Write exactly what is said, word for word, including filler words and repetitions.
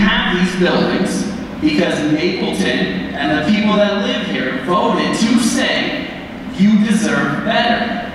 have these buildings because Mapleton and the people that live here voted to say, you deserve better.